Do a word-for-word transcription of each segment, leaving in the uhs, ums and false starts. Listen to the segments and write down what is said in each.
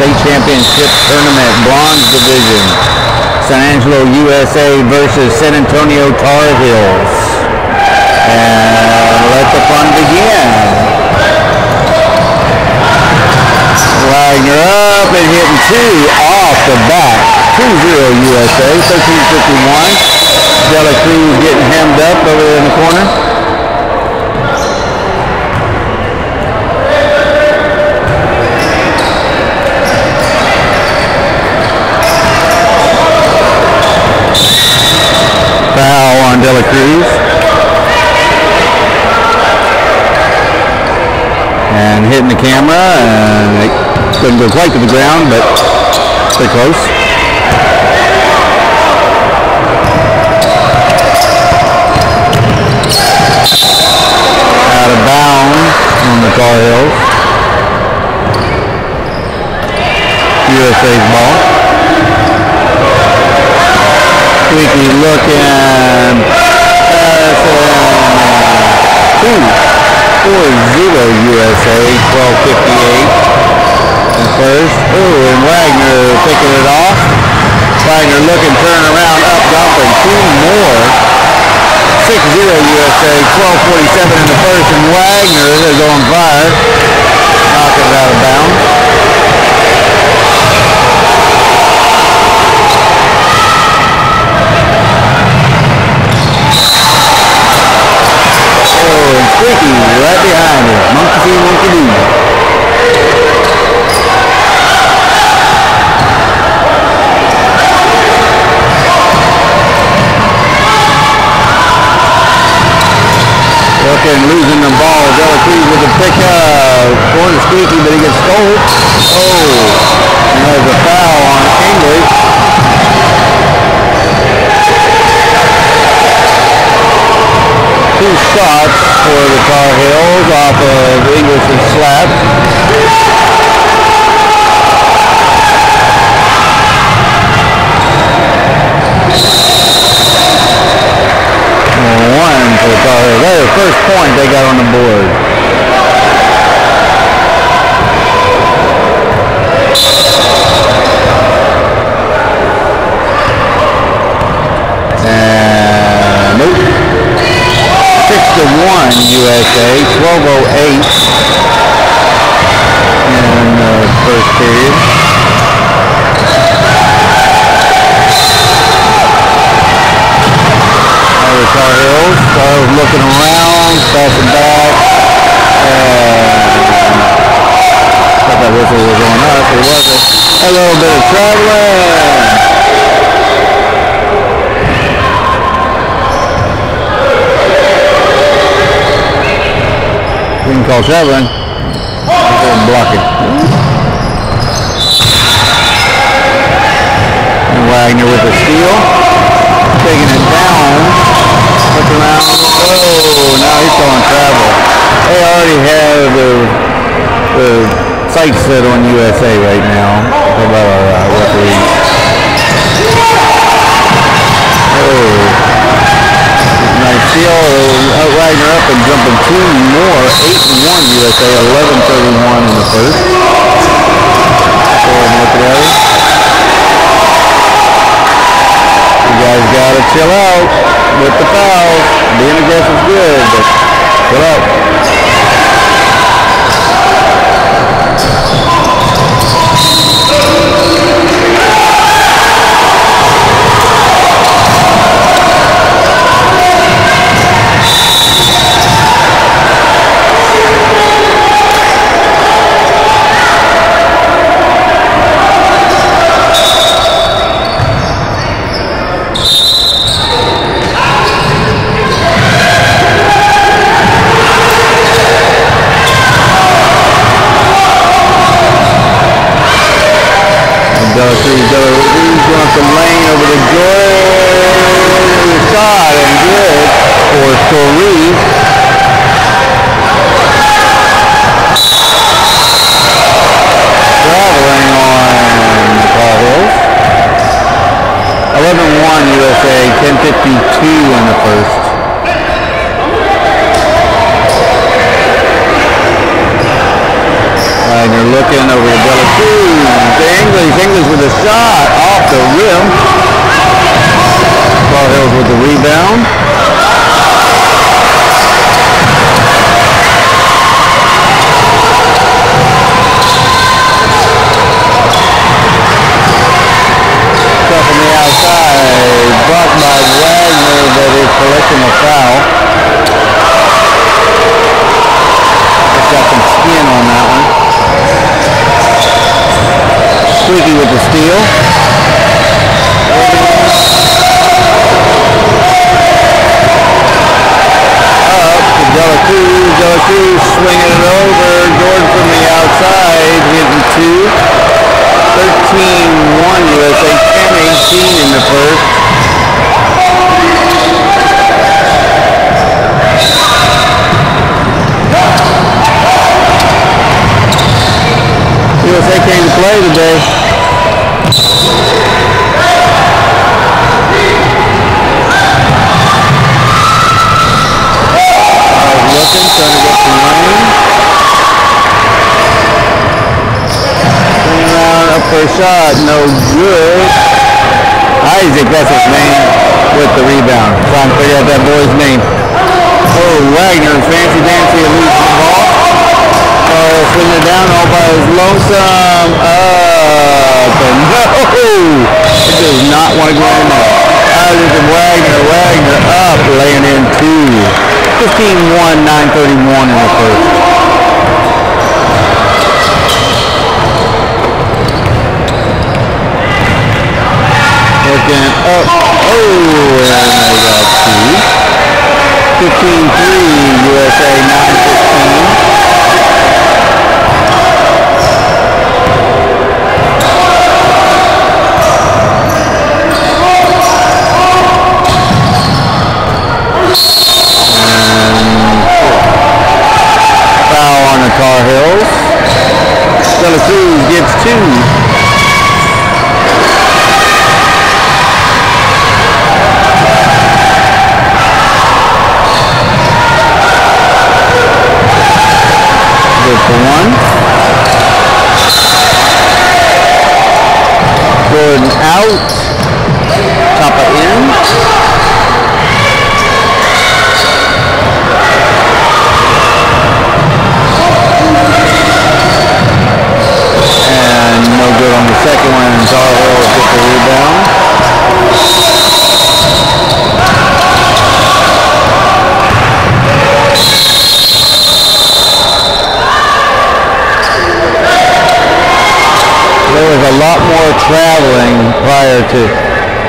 State Championship Tournament, Bronze Division. San Angelo, U S A versus San Antonio Tar Heels. And let the fun begin. Wagner up and hitting two off the bat. two zero U S A, thirteen fifty-one. Dela Cruz getting hemmed up over in the corner. Foul on Dela Cruz. And hitting the camera, and it couldn't go quite to the ground, but pretty close. Out of bounds on the Tar Heels. U S A's ball. Squeaky looking. Two. four zero U S A, twelve fifty-eight. And first. Oh, and Wagner picking it off. Wagner looking, turning around, up, dumping. Two more. six zero U S A, twelve forty-seven in the first. And Wagner is on fire. Knocking it out of bounds. Squeaky right behind it. Monkey see, monkey do. Looking, losing the ball. Dela Cruz with a pickup. Corner Squeaky, but he gets stole. Oh, and there's a foul on English. Two shots for the Tar Heels off of English's slap. One for the Tar Heels. That's the first point they got on the board. And nope. six to one U S A, twelve oh eight in the first period. Now the Tar Heels, Tar Heels looking around, passing back, and I thought that whistle was on us, it wasn't. A little bit of traveling. We can call traveling. Blocking. And Wagner with a steal. Taking it down. Look around. Oh, now he's calling travel. They already have the, the sights set on U S A right now. How about our uh, referee? Oh. Nice steal. Uh, Wagner up and jumping two more. eight and one U S A, eleven thirty-one in the first. Go ahead and look at it. You guys gotta chill out with the fouls. Being aggressive is good, but chill out. came to play today. Looking, trying to get some lane. Swing around, up for a shot, no good. Isaac, that's his name, with the rebound. Trying to figure out that boy's name. Oh, Wagner, fancy dancy, loses the ball. Oh, swinging it down all by his lonesome. Up, and no! It does not want to go in there. Isaac and Wagner, Wagner up, laying in two. fifteen one, nine thirty-one in the first. Looking up. Oh, and they got two. fifteen three, U S A, nine fifteen. Tar Heels. Santa Cruz gets two. Good for one. Gordon out. Tapa in. On the second one, and Tar Heels get the rebound. There was a lot more traveling prior to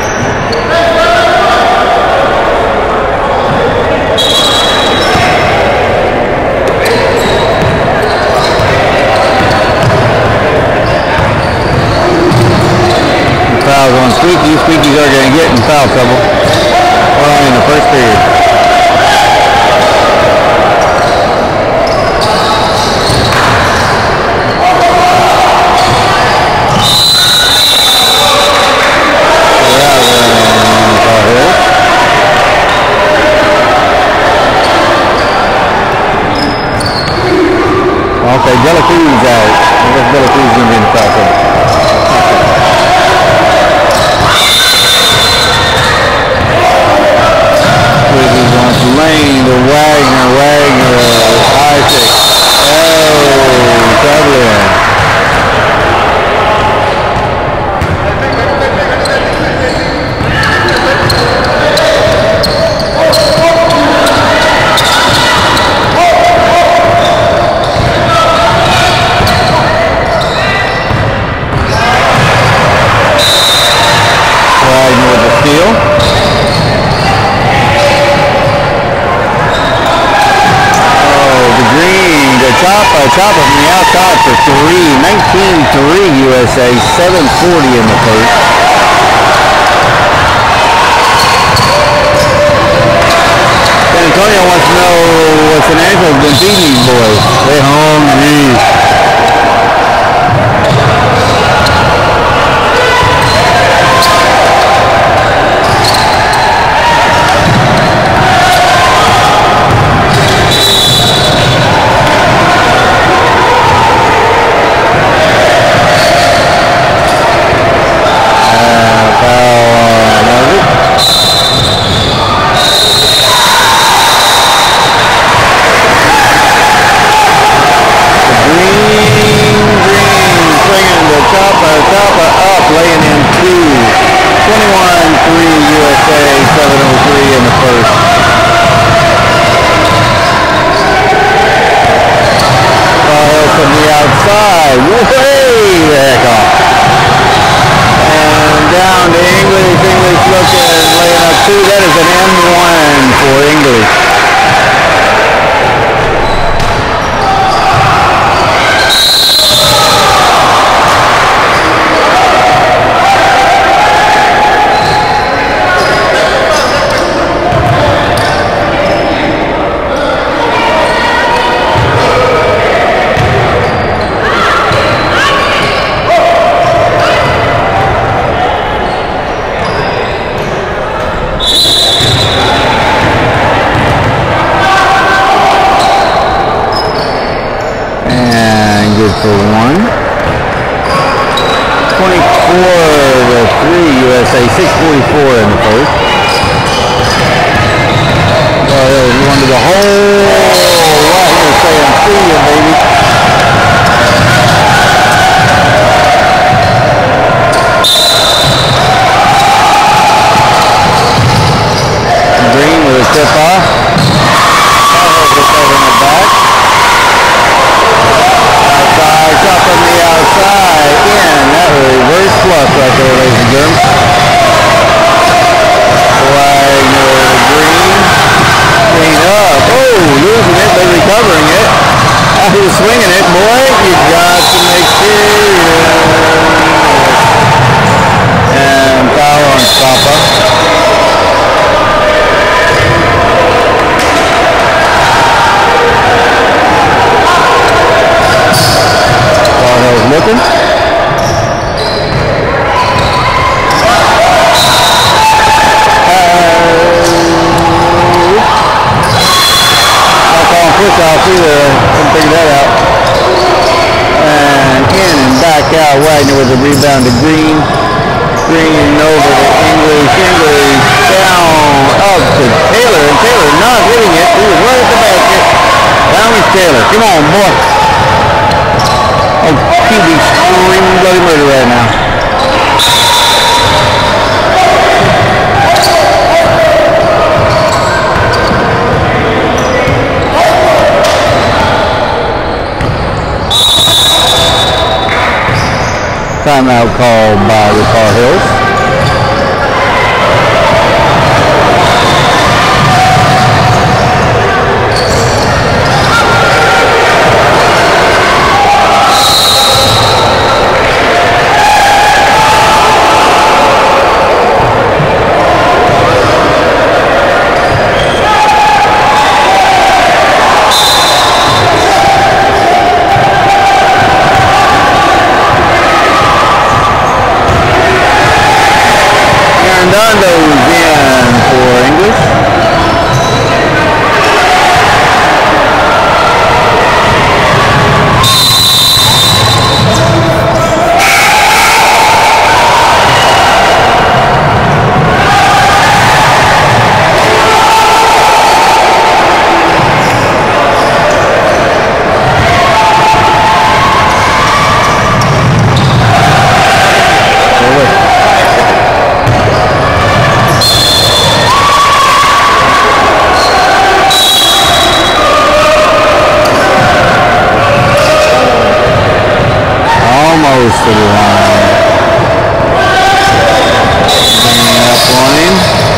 fouls on Squeaky. Squeakies are going to get in foul trouble. Well, in the first period. Okay, Dela Cruz out. I guess Dela Cruz is going to be in the foul trouble. Lane to Wagner, Wagner, Isaac. Oh, double. Wagner with the steal. Choppa, Choppa from the outside for three. nineteen three U S A, seven forty in the first. San Antonio wants to know what San Antonio's been feeding these boys. They're hungry. for one. twenty-four to three U S A, six forty-four in the first. Oh, he wanted the whole Wagner saying, see ya, baby. Green with a tip off. Outside, up on the outside, in. That was a reverse flush right there, ladies and gentlemen. Wagner, Green, Green up. Oh, losing it, but recovering it. He was swinging it, boy. You got to make sure. And foul on Papa. Looking. Back on push off either. Couldn't figure that out. And in and back out. Wagner with a rebound to Green. Green over to English. English down up to Taylor. And Taylor not hitting it. He was right at the basket. Down with Taylor. Come on, boy. Oh, Q B screaming bloody murder right now. Timeout called by the Tar Heels. Dondo's in for English. Almost to the line. Bringing up on him.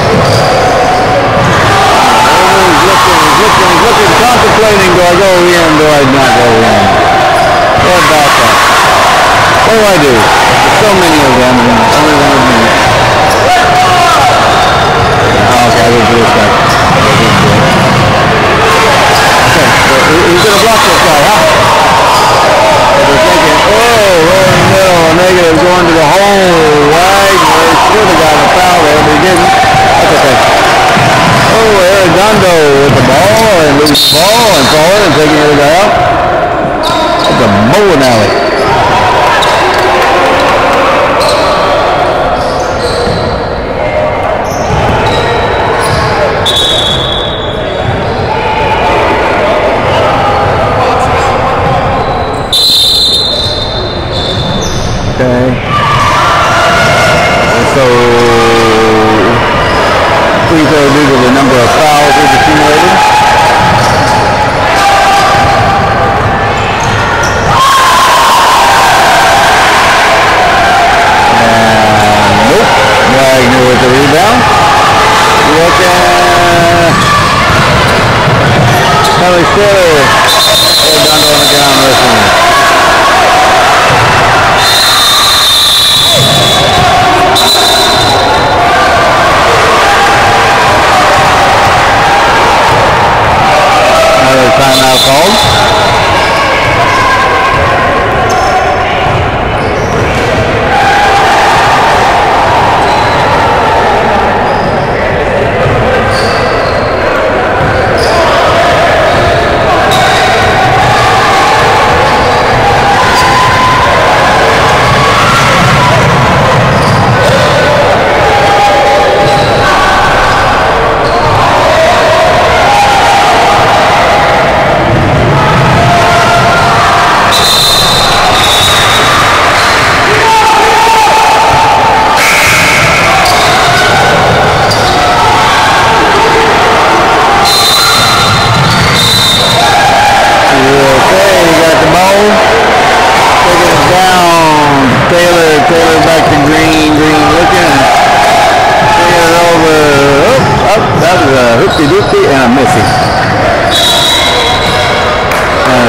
Oh, he's looking, he's looking, he's looking, contemplating, do I go in, do I not go in? Go back up. What do I do? There's so many of them and only one of me. Oh, okay, I will do this guy. Okay, so who's going to block this guy, huh? They're thinking, oh, rolling middle, negative, going to the hole. Wagner should have got a foul there, but he didn't. That's okay. Oh, Arredondo with the ball and loose ball and forward and taking it out. That's a bowling alley. Okay. So, free throw due to the number of fouls we've accumulated. And nope. Wagner with the rebound. Looking. Kelly Taylor. Arredondo on the ground wrestling. Another timeout called.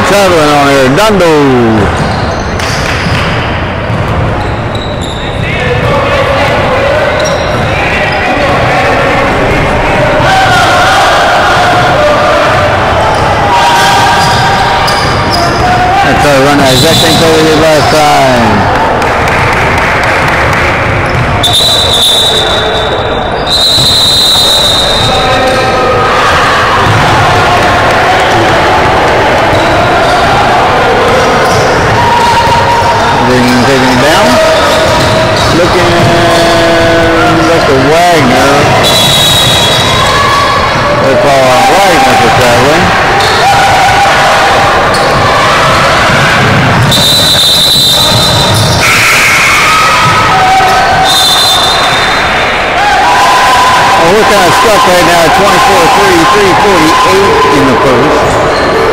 traveling on here. Dundo. That's our run that exact same play we did last time. Taking him down. Looking at the Wagner. They're calling Wagner for traveling. Well, we're kind of stuck right now at twenty-four thirty-three forty-eight in the first.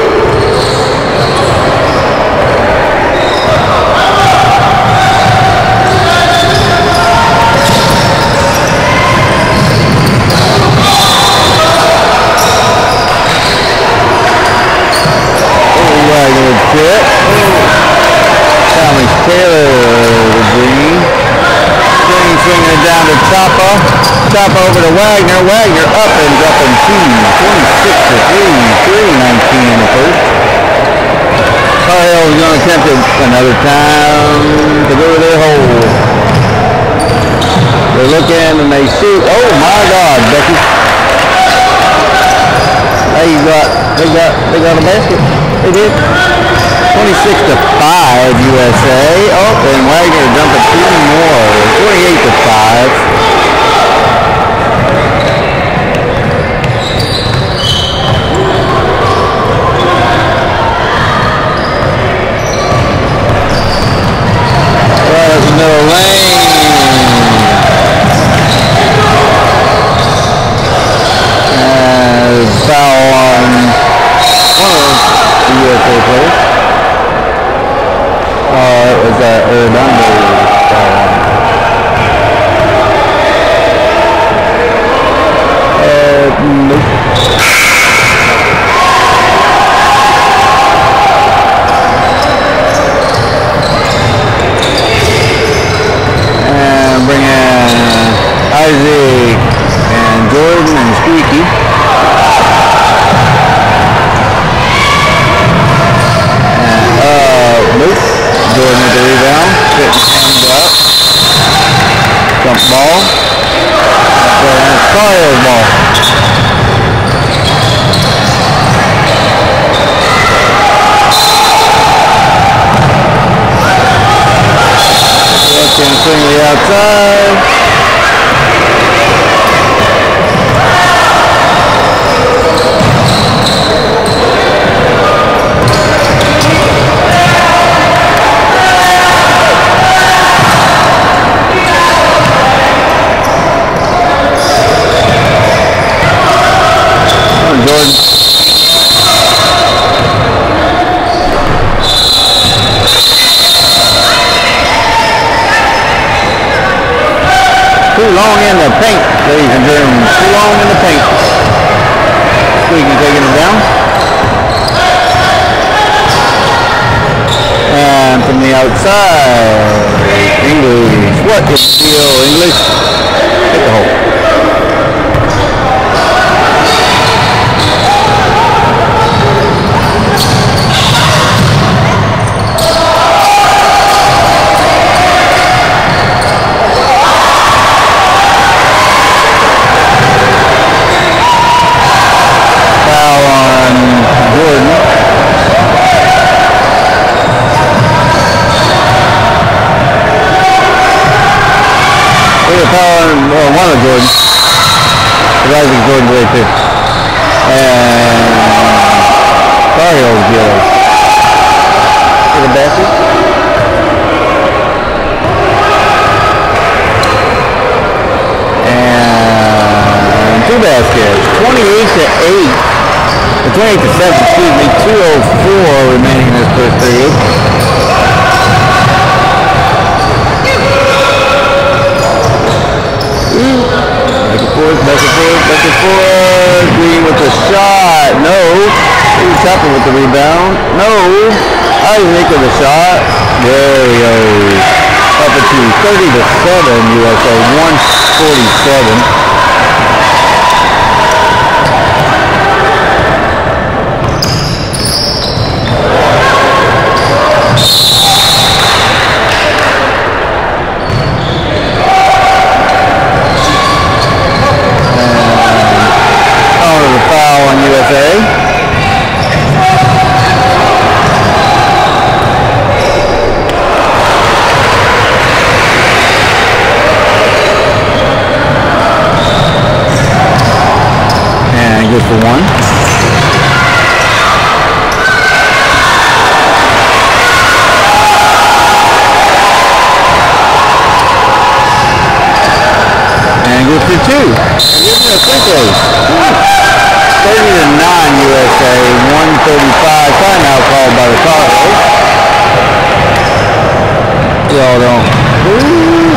Thomas Taylor, the green. Green swinging it down to Choppa. Choppa over to Wagner. Wagner up and dropping two. twenty-six to three. three nineteen in the first. Carhill is going to attempt it another time to go to their hole. They're looking and they shoot. Oh my God, Becky. They got, they got, they got a basket. They did. twenty-six to five U S A. Oh, and Wagner dumping two more. twenty-eight to five. Right up the middle lane. And foul on one of the U S A players. Uh, it was that Redondo. Uh, nope. And bring in Isaac and Jordan and Squeaky. And, uh, nope. Jordan with the rebound, getting hanged up. Jump ball. And it's Carl's ball. Left hand swing to the outside. Jordan. Too long in the paint, ladies and gentlemen. Too long in the paint. Squeaky taking it down. And from the outside, English. What is the deal, English? Hit the hole. Well, one of Jordan. The Rising Jordan right there. And Carhill's good. To the basket. And two baskets. twenty-eight to eight. twenty-eight to seven, excuse me. two oh four remaining in this first period. Back and forth, back and forth, back and forth. Green with the shot. No. Chopper with the rebound. No. Isaac with a shot. There he goes. Up to thirty to seven, U S A. one forty-seven. On U S A. And good for one. And good for two. And give me a free throw. thirty to nine U S A, one thirty-five, timeout called by the Tar Heels. Y'all don't. Ooh.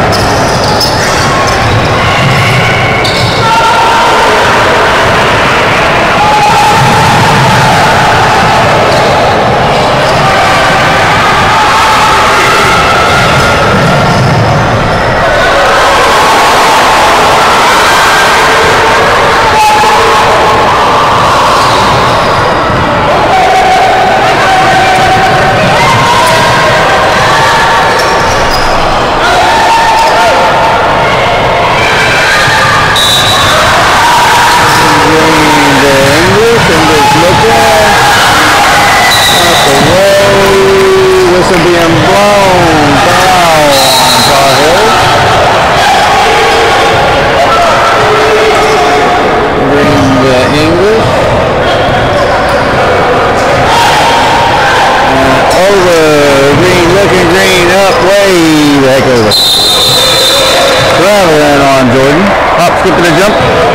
Traveling on Jordan. Hop, skip, and a jump.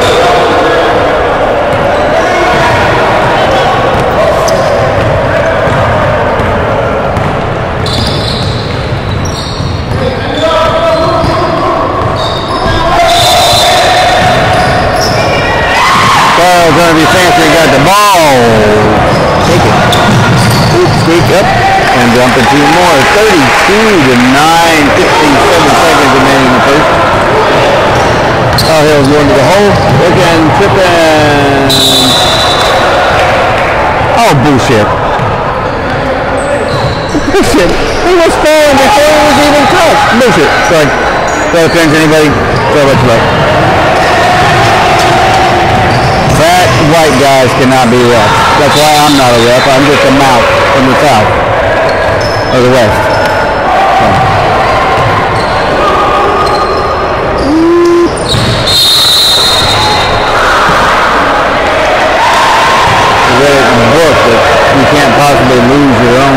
Carl's going to be fancy. Got the ball. Take it. Oops, squeak up. And jump into more. thirty-two to nine. fifty-seven seconds remaining in the first. Tar Heels going to the hole. Looking, tripping. Oh, bullshit. Bullshit. He was falling before he was even touched. Bullshit. Sorry. Sorry, friends, anybody? Sorry about your luck. Fat white guys cannot be refs. That's why I'm not a ref. I'm just a mouth from the south. Or the west. So. The way it can work, that you can't possibly lose your own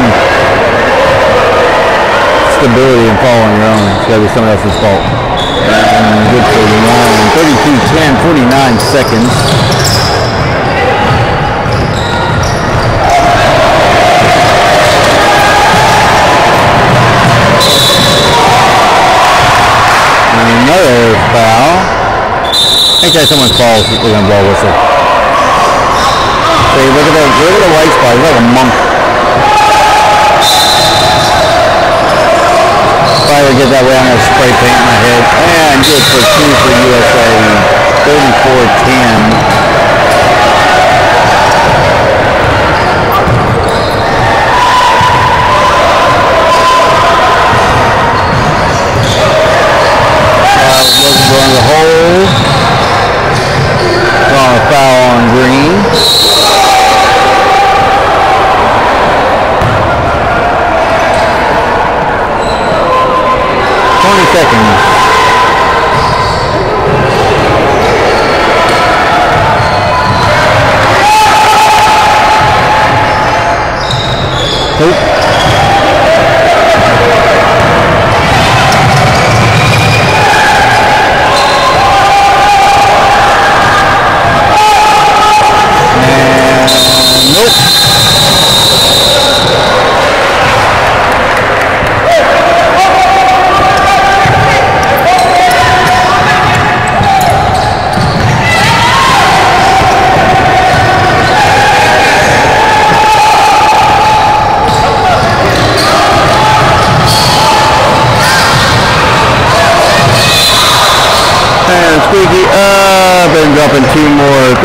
stability and fall on your own. It's got to be somebody else's fault. And good for the line. thirty-two ten, forty-nine seconds. Another foul. Anytime someone falls, they're going to blow a whistle. See, look at the, look at the white spot. He's like a monk. If I ever get that way, I'm going to spray paint my head. And good for two for U S A. thirty-four ten. Going to the hole. Going to foul on Green. twenty seconds. Nope.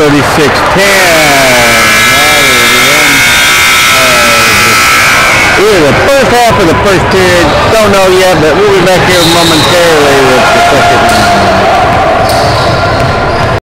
thirty-six ten. Either the first half of the first period, don't know yet, but we'll be back here momentarily with the second.